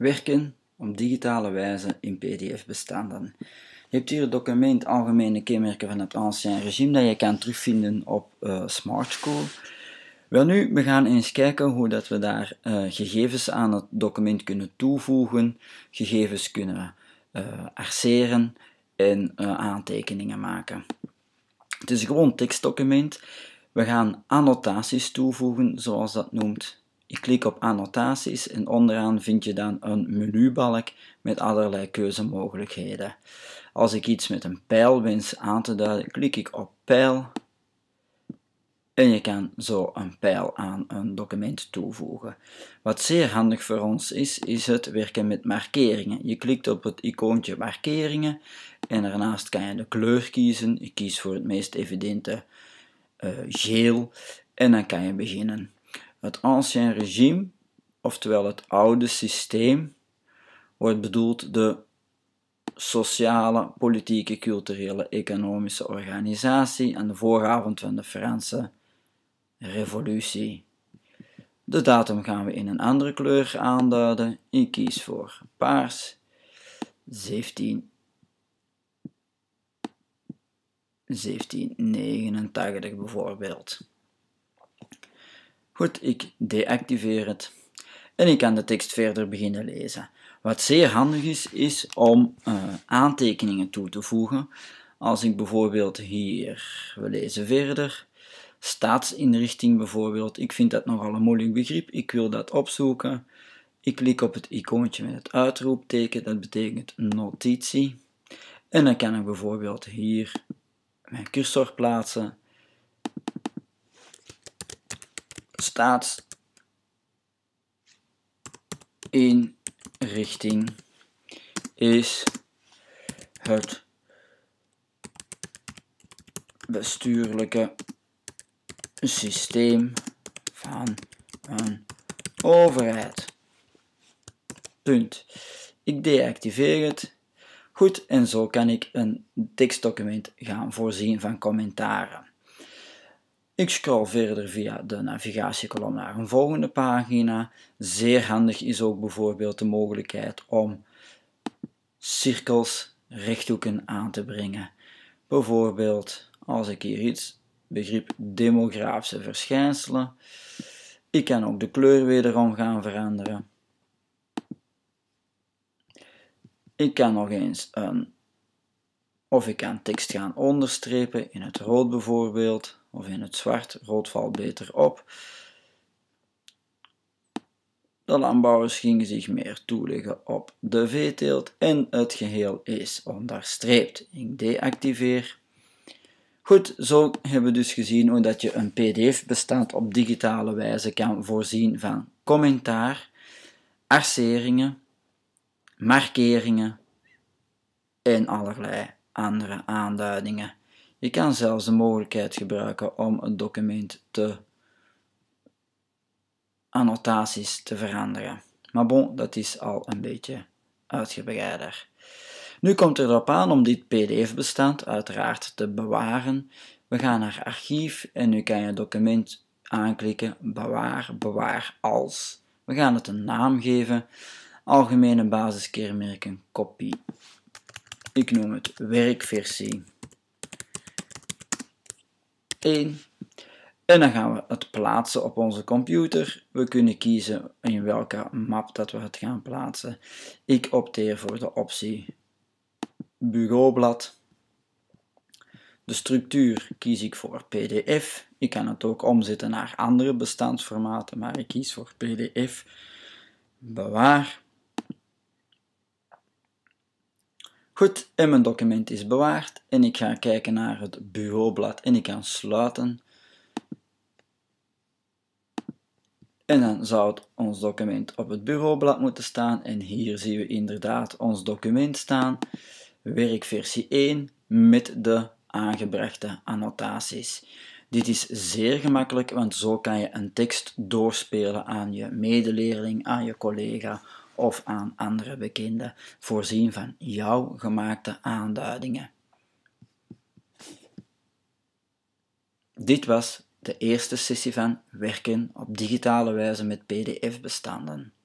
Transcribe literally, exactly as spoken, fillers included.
Werken op digitale wijze in P D F-bestanden. Je hebt hier het document Algemene kenmerken van het Ancien Regime dat je kan terugvinden op uh, Smart School. Welnu, we gaan eens kijken hoe dat we daar uh, gegevens aan het document kunnen toevoegen, gegevens kunnen uh, arceren en uh, aantekeningen maken. Het is een gewoon tekstdocument. We gaan annotaties toevoegen, zoals dat noemt. Je klikt op annotaties en onderaan vind je dan een menubalk met allerlei keuzemogelijkheden. Als ik iets met een pijl wens aan te duiden, klik ik op pijl en je kan zo een pijl aan een document toevoegen. Wat zeer handig voor ons is, is het werken met markeringen. Je klikt op het icoontje markeringen en daarnaast kan je de kleur kiezen. Ik kies voor het meest evidente uh, geel en dan kan je beginnen. Het Ancien Regime, oftewel het oude systeem, wordt bedoeld de sociale, politieke, culturele, economische organisatie aan de vooravond van de Franse Revolutie. De datum gaan we in een andere kleur aanduiden. Ik kies voor paars, zeventien negenentachtig bijvoorbeeld. Goed, ik deactiveer het en ik kan de tekst verder beginnen lezen. Wat zeer handig is, is om uh, aantekeningen toe te voegen. Als ik bijvoorbeeld hier, we lezen verder, staatsinrichting bijvoorbeeld, ik vind dat nogal een moeilijk begrip, ik wil dat opzoeken. Ik klik op het icoontje met het uitroepteken, dat betekent notitie. En dan kan ik bijvoorbeeld hier mijn cursor plaatsen. Staatsinrichting is het bestuurlijke systeem van een overheid. Punt. Ik deactiveer het. Goed, en zo kan ik een tekstdocument gaan voorzien van commentaren. Ik scroll verder via de navigatiekolom naar een volgende pagina. Zeer handig is ook bijvoorbeeld de mogelijkheid om cirkels, rechthoeken aan te brengen. Bijvoorbeeld als ik hier iets begrip demografische verschijnselen. Ik kan ook de kleur wederom gaan veranderen. Ik kan nog eens een, of ik kan tekst gaan onderstrepen in het rood bijvoorbeeld, of in het zwart. Rood valt beter op. De landbouwers gingen zich meer toeleggen op de veeteelt en het geheel is onderstreept. Ik deactiveer. Goed, zo hebben we dus gezien hoe dat je een P D F-bestand op digitale wijze kan voorzien van commentaar, arceringen, markeringen en allerlei andere aanduidingen. Je kan zelfs de mogelijkheid gebruiken om het document te annotaties te veranderen. Maar bon, dat is al een beetje uitgebreider. Nu komt er erop aan om dit P D F-bestand uiteraard te bewaren. We gaan naar archief en nu kan je het document aanklikken, bewaar, bewaar als. We gaan het een naam geven, algemene basiskenmerken, kopie. Ik noem het werkversie één. En dan gaan we het plaatsen op onze computer. We kunnen kiezen in welke map dat we het gaan plaatsen. Ik opteer voor de optie bureaublad. De structuur kies ik voor P D F. Ik kan het ook omzetten naar andere bestandsformaten, maar ik kies voor P D F. Bewaar. Goed, en mijn document is bewaard en ik ga kijken naar het bureaublad en ik kan sluiten. En dan zou het, ons document op het bureaublad moeten staan en hier zien we inderdaad ons document staan, werkversie één met de aangebrachte annotaties. Dit is zeer gemakkelijk, want zo kan je een tekst doorspelen aan je medeleerling, aan je collega of aan andere bekenden, voorzien van jouw gemaakte aanduidingen. Dit was de eerste sessie van werken op digitale wijze met P D F-bestanden.